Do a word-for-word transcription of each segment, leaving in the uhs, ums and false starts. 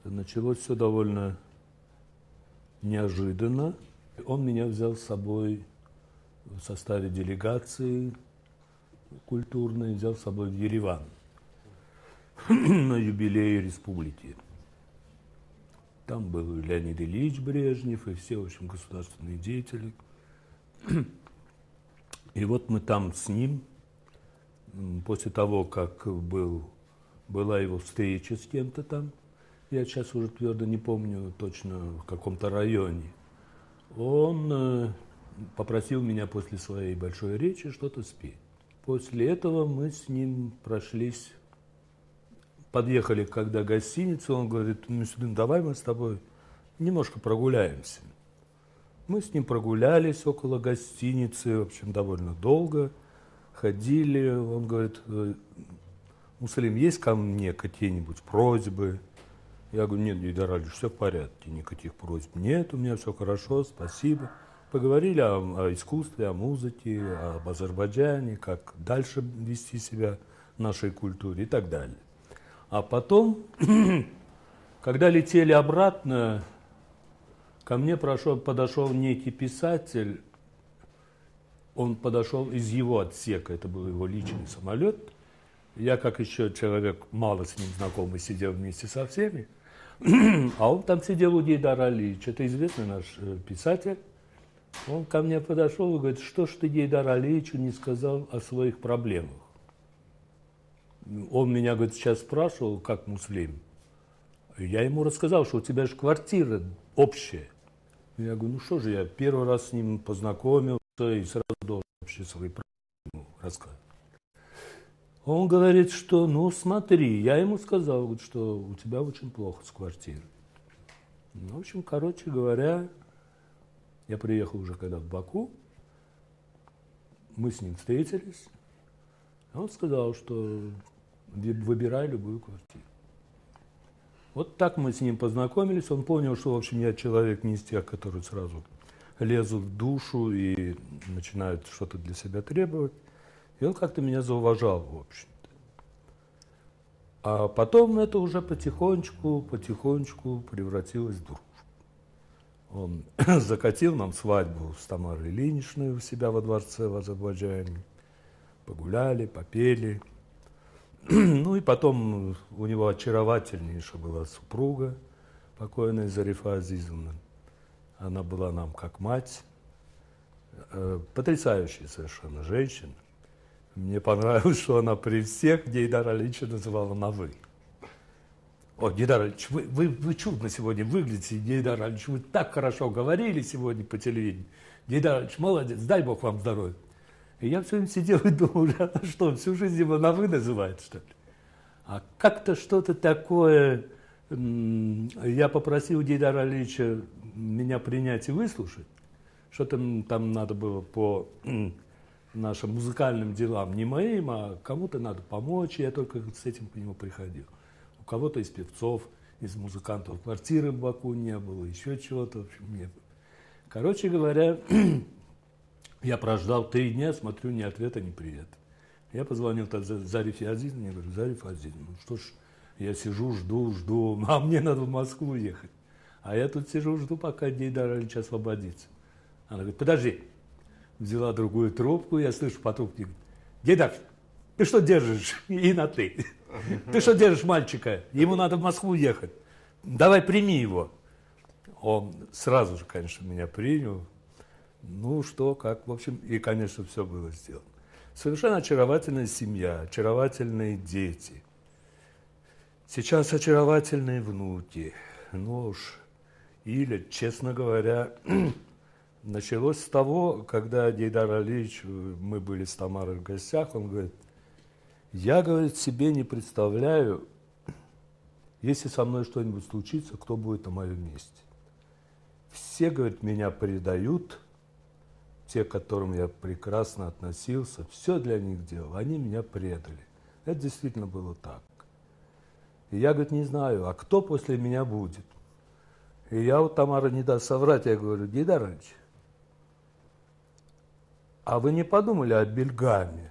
Началось все довольно неожиданно. Он меня взял с собой в составе делегации культурной, взял с собой в Ереван на юбилей республики. Там был Леонид Ильич Брежнев и все, в общем, государственные деятели. И вот мы там с ним, после того, как был, была его встреча с кем-то там, я сейчас уже твердо не помню точно, в каком-то районе, он э, попросил меня после своей большой речи что-то спеть. После этого мы с ним прошлись, подъехали когда к гостинице, он говорит: Мюсюдин, давай мы с тобой немножко прогуляемся. Мы с ним прогулялись около гостиницы, в общем, довольно долго, ходили. Он говорит: Муслим, есть ко мне какие-нибудь просьбы? Я говорю: нет, Гейдар Алиевич, все в порядке, никаких просьб нет, у меня все хорошо, спасибо. Поговорили о, о искусстве, о музыке, об Азербайджане, как дальше вести себя в нашей культуре и так далее. А потом, когда летели обратно, ко мне прошел, подошел некий писатель, он подошел из его отсека, это был его личный самолет. Я, как еще человек, мало с ним знакомый, сидел вместе со всеми, а он там сидел у Гейдара Алиевича, это известный наш писатель. Он ко мне подошел и говорит: что ж ты Гейдару Алиевичу не сказал о своих проблемах? Он меня, говорит, сейчас спрашивал, как муслим. Я ему рассказал, что у тебя же квартира общая. Я говорю: ну что же, я первый раз с ним познакомился и сразу должен вообще свои проблемы рассказать. Он говорит, что ну смотри, я ему сказал, говорит, что у тебя очень плохо с квартирой. Ну, в общем, короче говоря, я приехал уже когда в Баку, мы с ним встретились, он сказал, что выбирай любую квартиру. Вот так мы с ним познакомились, он понял, что, в общем, я человек не из тех, которые сразу лезут в душу и начинают что-то для себя требовать. И он как-то меня зауважал, в общем-то. А потом это уже потихонечку, потихонечку превратилось в дружбу. Он закатил нам свадьбу с Тамарой Ильиничной у себя во дворце в Азербайджане. Погуляли, попели. Ну и потом у него очаровательнейшая была супруга, покойная Зарифа Азизовна. Она была нам как мать. Потрясающая совершенно женщина. Мне понравилось, что она при всех Гейдара Алиевича называла на «вы». О, Гейдар Алиевич, вы, вы, вы чудно сегодня выглядите, Гейдар Алиевич, вы так хорошо говорили сегодня по телевидению. Гейдар Алиевич, молодец, дай Бог вам здоровья. И я все время сидел и думал, а что, всю жизнь его на «вы» называют, что ли? А как-то что-то такое, я попросил Гейдара Алиевича меня принять и выслушать, что-то там надо было по нашим музыкальным делам, не моим, а кому-то надо помочь, я только с этим к нему приходил. У кого-то из певцов, из музыкантов квартиры в Баку не было, еще чего-то, в общем, не было. Короче говоря, я прождал три дня, смотрю, ни ответа, ни привета. Я позвонил Зарифе Азизовне, я говорю: Зарифа Азизовна, ну что ж, я сижу, жду, жду, а мне надо в Москву ехать. А я тут сижу, жду, пока Гейдар Алиевич освободится. Она говорит: подожди. Взяла другую трубку, я слышу по трубке: Гейдар, ты что держишь? И на ты. Ты что держишь мальчика? Ему надо в Москву ехать. Давай прими его. Он сразу же, конечно, меня принял. Ну что, как, в общем, и, конечно, все было сделано. Совершенно очаровательная семья, очаровательные дети. Сейчас очаровательные внуки. Ну уж, или, честно говоря, началось с того, когда Гейдар Алиевич, мы были с Тамарой в гостях, он говорит: я, говорит, себе не представляю, если со мной что-нибудь случится, кто будет на моем месте. Все, говорит, меня предают, те, к которым я прекрасно относился, все для них делал, они меня предали. Это действительно было так. И я, говорит, не знаю, а кто после меня будет? И я вот, Тамара не даст соврать, я говорю: Гейдар Алиевич, а вы не подумали о Бельгаме?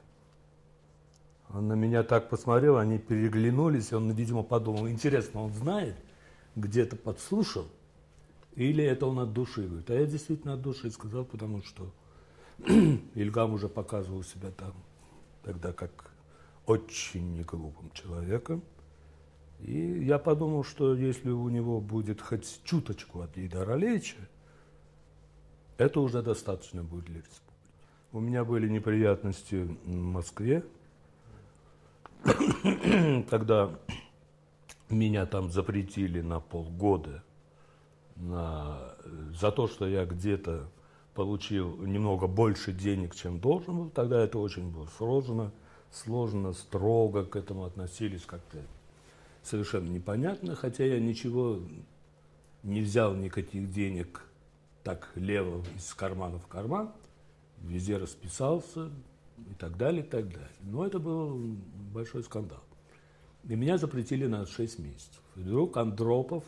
Он на меня так посмотрел, они переглянулись, и он, видимо, подумал: интересно, он знает, где-то подслушал, или это он от души говорит. А я действительно от души сказал, потому что Ильгам уже показывал себя там тогда как очень неглупым человеком. И я подумал, что если у него будет хоть чуточку от Гейдара Алиевича, это уже достаточно будет для республики. У меня были неприятности в Москве, когда меня там запретили на полгода на, за то, что я где-то получил немного больше денег, чем должен был. Тогда это очень было сложно, сложно, строго к этому относились как-то совершенно непонятно, хотя я ничего не взял, никаких денег так лево из кармана в карман, везде расписался и так далее, и так далее. Но это был большой скандал. И меня запретили на шесть месяцев. И вдруг Андропов,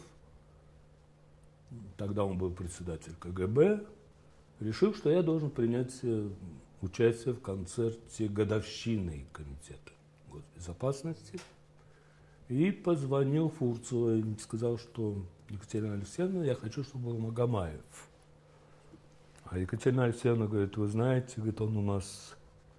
тогда он был председатель КГБ, решил, что я должен принять участие в концерте годовщины комитета госбезопасности. И позвонил Фурцеву и сказал, что Екатерина Алексеевна, я хочу, чтобы был Магомаев. А Екатерина Алексеевна говорит, вы знаете, говорит, он у нас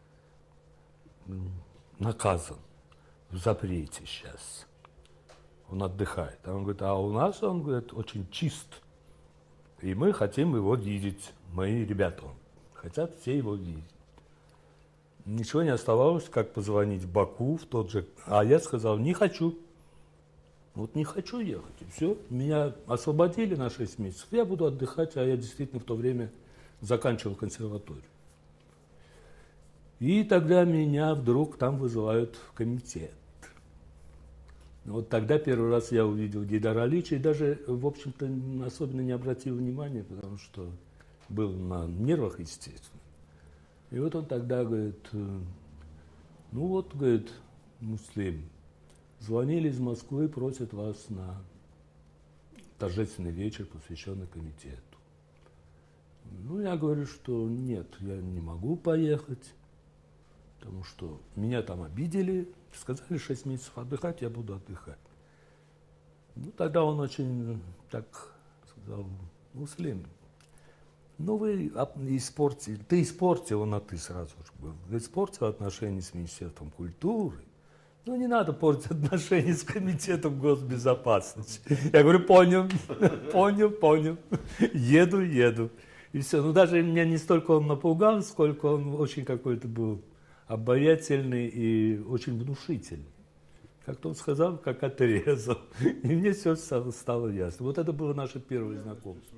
наказан в запрете сейчас. Он отдыхает. А он говорит, а у нас он, говорит, очень чист. И мы хотим его видеть. Мои ребята хотят все его видеть. Ничего не оставалось, как позвонить в Баку, в тот же... А я сказал, не хочу. Вот не хочу ехать. И все. Меня освободили на шесть месяцев. Я буду отдыхать, а я действительно в то время заканчивал консерваторию. И тогда меня вдруг там вызывают в комитет. Вот тогда первый раз я увидел Гейдара Алиевича и даже, в общем-то, особенно не обратил внимания, потому что был на нервах, естественно. И вот он тогда говорит, ну вот, говорит, Муслим, звонили из Москвы, просят вас на торжественный вечер, посвященный комитету. Ну, я говорю, что нет, я не могу поехать, потому что меня там обидели, сказали шесть месяцев отдыхать, я буду отдыхать. Ну, тогда он очень так сказал, Муслим, ну вы испортили, ты испортил, на ты сразу же был, ты испортил отношения с Министерством культуры, ну не надо портить отношения с Комитетом госбезопасности. Я говорю, понял, понял, понял, еду, еду. И все, ну даже меня не столько он напугал, сколько он очень какой-то был обаятельный и очень внушительный. Как-то он сказал, как отрезал. И мне все стало, стало ясно. Вот это было наше первое знакомство.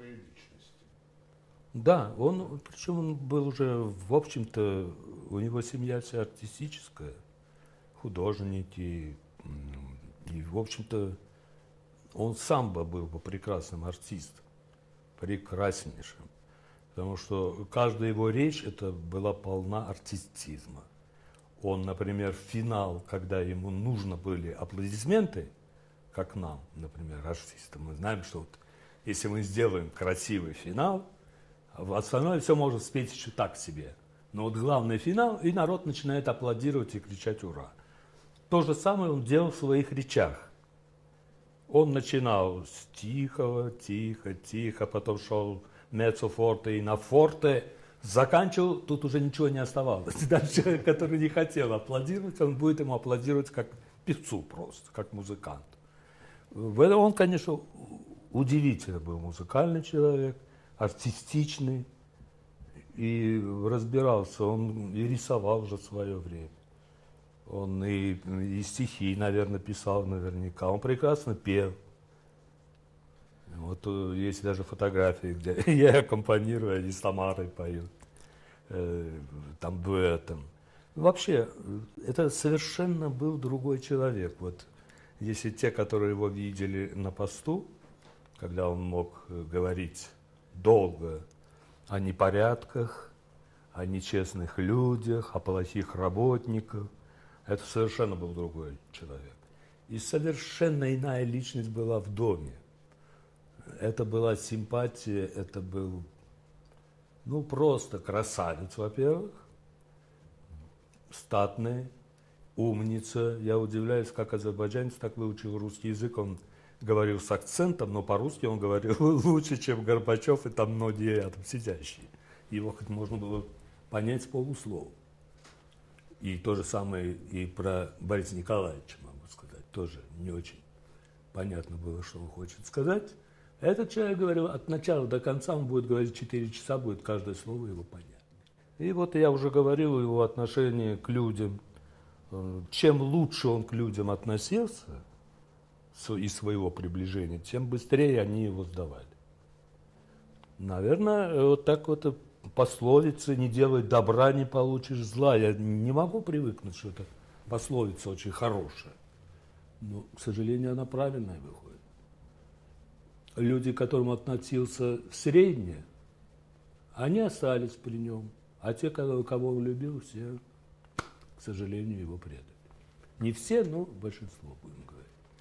Да, он, причем он был уже, в общем-то, у него семья вся артистическая, художники, и, в общем-то, он сам бы был бы прекрасным артистом, прекраснейшим, потому что каждая его речь, это была полна артистизма. Он, например, финал, когда ему нужно были аплодисменты, как нам, например, артистам, мы знаем, что вот, если мы сделаем красивый финал, остальное все может спеть еще так себе. Но вот главный финал, и народ начинает аплодировать и кричать «Ура!». То же самое он делал в своих речах. Он начинал с тихого, тихо, тихо, потом шел меццо-форте и на форте, заканчивал, тут уже ничего не оставалось. Даже человек, который не хотел аплодировать, он будет ему аплодировать как певцу просто, как музыкант. Он, конечно, удивительно был музыкальный человек, артистичный, и разбирался, он и рисовал уже в свое время. Он и, и стихи, наверное, писал наверняка. Он прекрасно пел. Вот есть даже фотографии, где я аккомпанирую, они с Тамарой поют, э, там дуэтом. Вообще, это совершенно был другой человек. Вот если те, которые его видели на посту, когда он мог говорить долго о непорядках, о нечестных людях, о плохих работниках, это совершенно был другой человек. И совершенно иная личность была в доме. Это была симпатия, это был, ну, просто красавец, во-первых, статный, умница. Я удивляюсь, как азербайджанец так выучил русский язык. Он говорил с акцентом, но по-русски он говорил лучше, чем Горбачев и там многие рядом сидящие. Его хоть можно было понять с полуслова. И то же самое и про Бориса Николаевича, могу сказать. Тоже не очень понятно было, что он хочет сказать. Этот человек говорил, от начала до конца он будет говорить четыре часа, будет каждое слово его понятно. И вот я уже говорил, его отношение к людям. Чем лучше он к людям относился из своего приближения, тем быстрее они его сдавали. Наверное, вот так вот пословица «не делай добра, не получишь зла». Я не могу привыкнуть, что это пословица очень хорошая. Но, к сожалению, она правильная выходит. Люди, к которым относился средне, они остались при нем. А те, кого он любил, все, к сожалению, его предали. Не все, но большинство, будем говорить.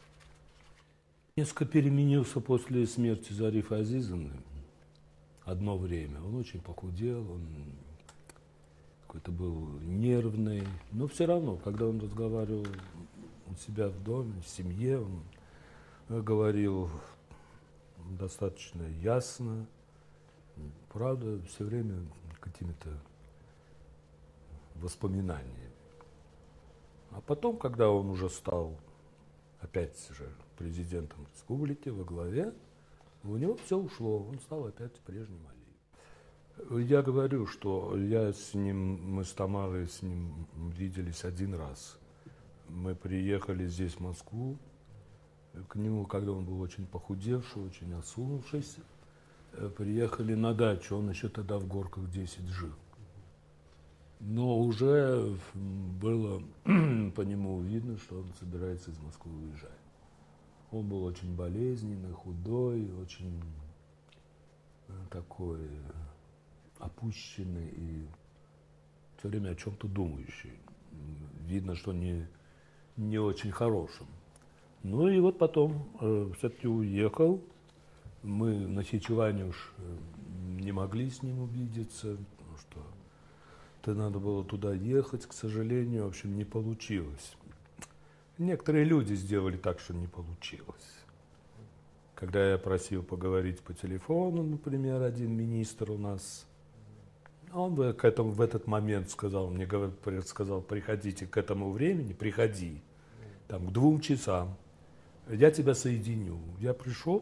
Несколько переменился после смерти Зарифы Азизовны. Одно время. Он очень похудел, он какой-то был нервный. Но все равно, когда он разговаривал у себя в доме, в семье, он говорил достаточно ясно. Правда, все время какими-то воспоминаниями. А потом, когда он уже стал опять же президентом республики во главе, у него все ушло, он стал опять прежним Алиевым. Я говорю, что я с ним, мы с Тамарой с ним виделись один раз. Мы приехали здесь, в Москву, к нему, когда он был очень похудевший, очень осунувшийся. Приехали на дачу, он еще тогда в Горках десять жил. Но уже было по нему видно, что он собирается из Москвы уезжать. Он был очень болезненный, худой, очень такой опущенный и все время о чем-то думающий. Видно, что не, не очень хорошим. Ну и вот потом э, все-таки уехал. Мы на Сечеване уж не могли с ним увидеться, потому что то надо было туда ехать, к сожалению, в общем, не получилось. Некоторые люди сделали так, что не получилось. Когда я просил поговорить по телефону, например, один министр у нас, он бы к этому, в этот момент сказал, мне сказал, приходите к этому времени, приходи, там, к двум часам, я тебя соединю. Я пришел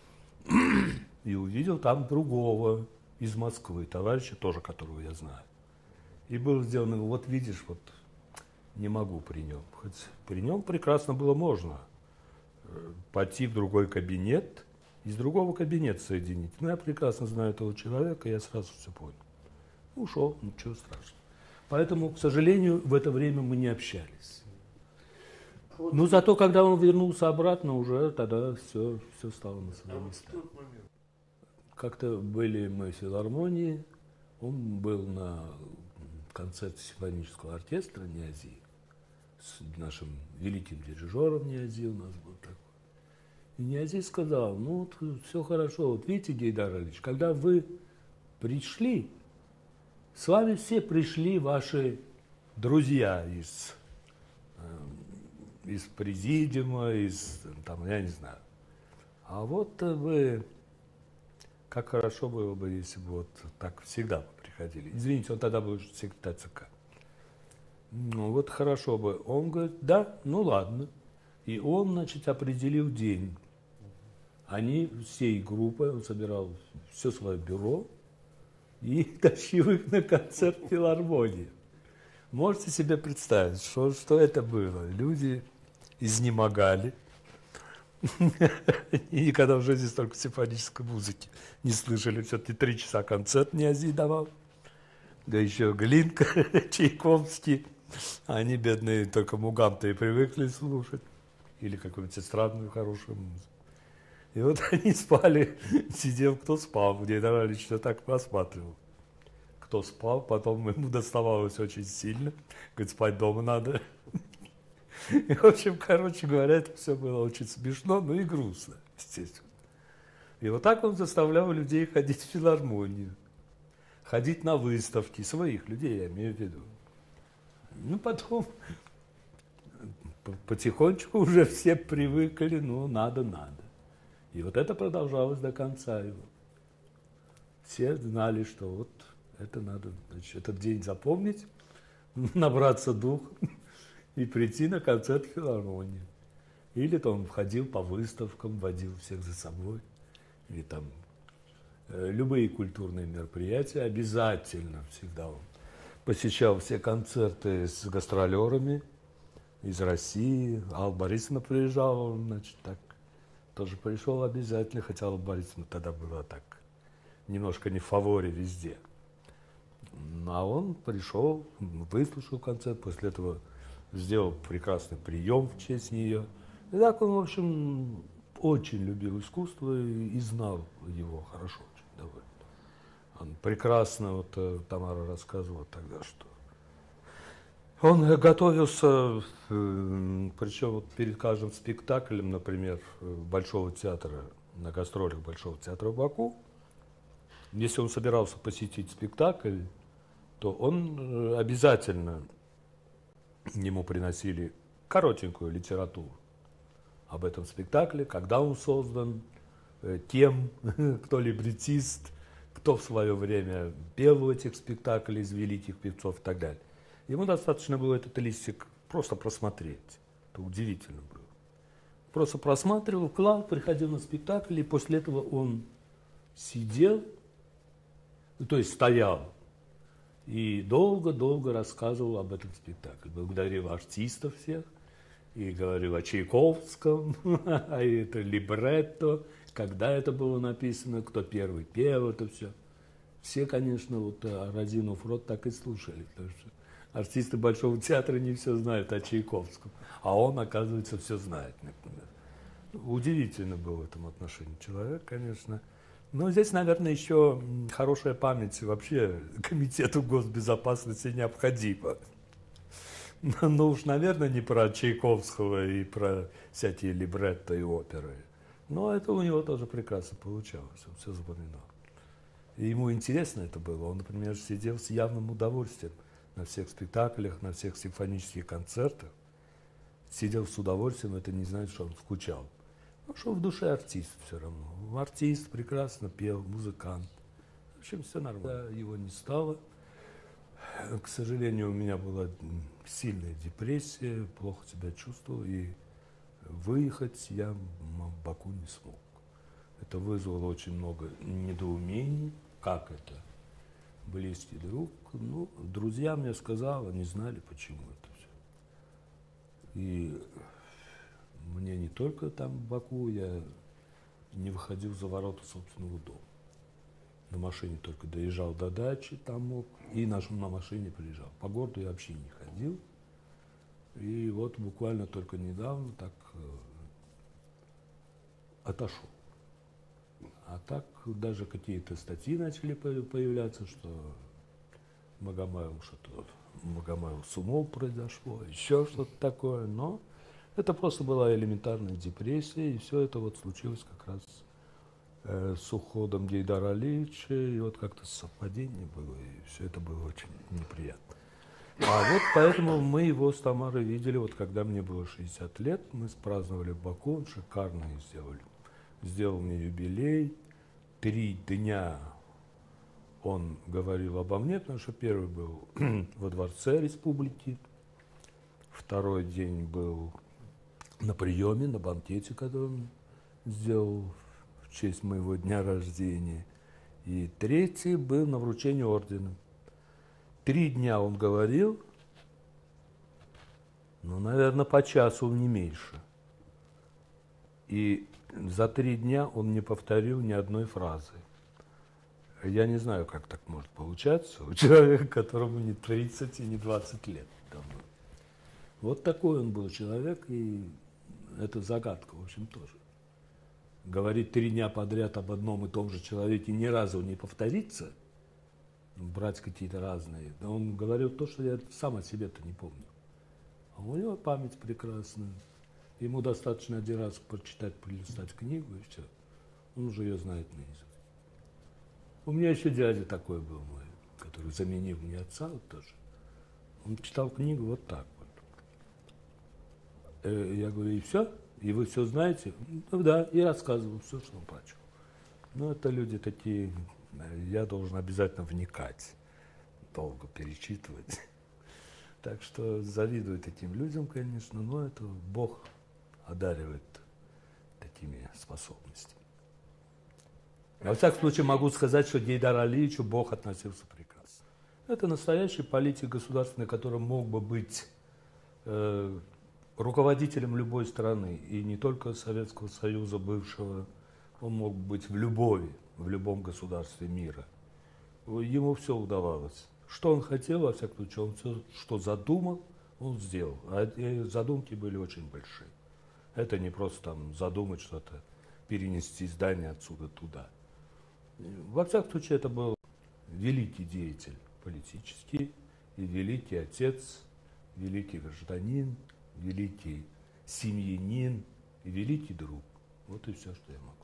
и увидел там другого из Москвы, товарища тоже, которого я знаю. И было сделано, вот видишь, вот не могу при нем. Хоть при нем прекрасно было можно пойти в другой кабинет, из другого кабинета соединить. Но я прекрасно знаю этого человека, я сразу все понял. Ушел, ничего страшного. Поэтому, к сожалению, в это время мы не общались. Но зато, когда он вернулся обратно, уже тогда все, все стало на свои места. Как-то были мы в филармонии, он был на концерте симфонического оркестра «Ниази», с нашим великим дирижером Ниази у нас был такой. И Ниази сказал, ну вот все хорошо, вот видите, Гейдар Алиевич, когда вы пришли, с вами все пришли ваши друзья из, э, из президиума, из, там, я не знаю. А вот вы, как хорошо было бы, если бы вот так всегда приходили. Извините, он тогда был секретарь ЦК. Ну вот хорошо бы. Он говорит, да, ну ладно. И он, значит, определил день. Они всей группой, он собирал все свое бюро и тащил их на концерт в филармонии. Можете себе представить, что, что это было? Люди изнемогали. И никогда в жизни столько симфонической музыки не слышали. Все-таки три часа концерт Ниази давал. Да еще Глинка, Чайковский. Они, бедные, только Мугам-то и привыкли слушать. Или какую-нибудь эстрадную хорошую музыку. И вот они спали, сидел, кто спал. Мне давали, что так посматривал. Кто спал, потом ему доставалось очень сильно. Говорит, спать дома надо. И, в общем, короче говоря, это все было очень смешно, но и грустно, естественно. И вот так он заставлял людей ходить в филармонию, ходить на выставки, своих людей, я имею в виду. Ну, потом потихонечку уже все привыкли, ну, надо, надо. И вот это продолжалось до конца его. Все знали, что вот это надо, значит, этот день запомнить, набраться духа и прийти на концерт филармонии. Или то он входил по выставкам, водил всех за собой. Или там э, любые культурные мероприятия обязательно всегда он посещал все концерты с гастролерами из России. Алла Борисовна приезжала, он, значит, так тоже пришел обязательно, хотя Алла Борисовна тогда была так немножко не в фаворе везде. А он пришел, выслушал концерт, после этого сделал прекрасный прием в честь нее. И так он, в общем, очень любил искусство и, и знал его хорошо, очень довольно. Он прекрасно, вот Тамара рассказывала тогда, что он готовился, причем вот перед каждым спектаклем, например, Большого театра, на гастролях Большого театра в Баку, если он собирался посетить спектакль, то он обязательно ему приносили коротенькую литературу об этом спектакле, когда он создан, кем, кто либретист, кто в свое время пел в этих спектаклях из великих певцов и так далее. Ему достаточно было этот листик просто просмотреть. Это удивительно было. Просто просматривал, клал, приходил на спектакль, и после этого он сидел, то есть стоял, и долго-долго рассказывал об этом спектакле. Благодарил артистов всех, и говорил о Чайковском, а это либретто, когда это было написано, кто первый пел, это все. Все, конечно, вот разинув рот, так и слушали, потому что артисты Большого театра не все знают о Чайковском, а он, оказывается, все знает, например. Удивительно был в этом отношении человек, конечно. Но здесь, наверное, еще хорошая память вообще Комитету госбезопасности необходима. Ну уж, наверное, не про Чайковского и про всякие либретто и оперы. Но это у него тоже прекрасно получалось, он все запоминал. И ему интересно это было. Он, например, сидел с явным удовольствием на всех спектаклях, на всех симфонических концертах. Сидел с удовольствием, это не значит, что он скучал. Ну, что в душе артист все равно. Артист прекрасно пел, музыкант. В общем, все нормально. Его не стало. К сожалению, у меня была сильная депрессия, плохо себя чувствовал, и выехать я в Баку не смог. Это вызвало очень много недоумений. Как это? Близкий друг. Ну, друзья мне сказали, не знали, почему это все. И мне не только там в Баку, я не выходил за ворота собственного дома. На машине только доезжал до дачи, там мог, и на, на машине приезжал. По городу я вообще не ходил. И вот буквально только недавно так э, отошел. А так даже какие-то статьи начали появляться, что Магомаев что-то, Магомаев с умом произошло, еще что-то такое. Но это просто была элементарная депрессия, и все это вот случилось как раз э, с уходом Гейдара Алиевича, и вот как-то совпадение было, и все это было очень неприятно. А вот поэтому мы его с Тамарой видели, вот когда мне было шестьдесят лет, мы праздновали в Баку, он шикарно сделали. Сделал мне юбилей, три дня он говорил обо мне, потому что первый был во Дворце Республики, второй день был на приеме, на банкете, который он сделал в честь моего дня рождения, и третий был на вручении ордена. Три дня он говорил, ну, наверное, по часу не меньше. И за три дня он не повторил ни одной фразы. Я не знаю, как так может получаться у человека, которому не тридцать и не двадцать лет. Вот такой он был человек, и это загадка, в общем, тоже. Говорить три дня подряд об одном и том же человеке, ни разу не повториться, брать какие-то разные. Он говорил то, что я сам о себе-то не помню. А у него память прекрасная. Ему достаточно один раз прочитать, пролистать книгу, и все. Он уже ее знает наизусть. У меня еще дядя такой был мой, который заменил мне отца вот тоже. Он читал книгу вот так вот. Я говорю, и все? и вы все знаете, ну да, и рассказываю все, что он прочел. Но это люди такие, я должен обязательно вникать, долго перечитывать. Так что завидую таким людям, конечно, но это Бог одаривает такими способностями. Во всяком случае, могу сказать, что к Гейдару Алиевичу Бог относился прекрасно. Это настоящий политик государственный, который мог бы быть э, руководителем любой страны, и не только Советского Союза бывшего, он мог быть в любой, в любом государстве мира. Ему все удавалось. Что он хотел, во всяком случае, он все, что задумал, он сделал. А задумки были очень большие. Это не просто там задумать что-то, перенести здание отсюда туда. Во всяком случае, это был великий деятель политический, и великий отец, великий гражданин, великий семьянин и великий друг. Вот и все, что я могу.